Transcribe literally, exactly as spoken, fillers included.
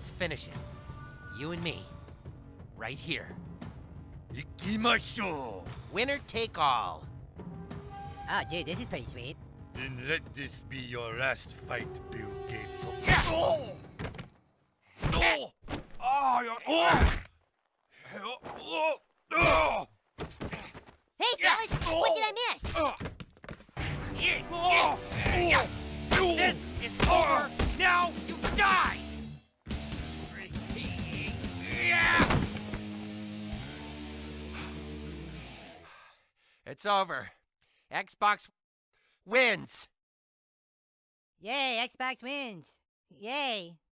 Let's finish it. You and me. Right here. Ikimashou! Winner take all. Oh, dude, this is pretty sweet. Then let this be your last fight, Bill Gates. Yeah. Oh! Oh! Oh! Oh! Oh! Oh! Hey, fellas, what did I miss? Oh! Oh. This is over. Now you die. It's over. Xbox wins. Yay, Xbox wins. Yay.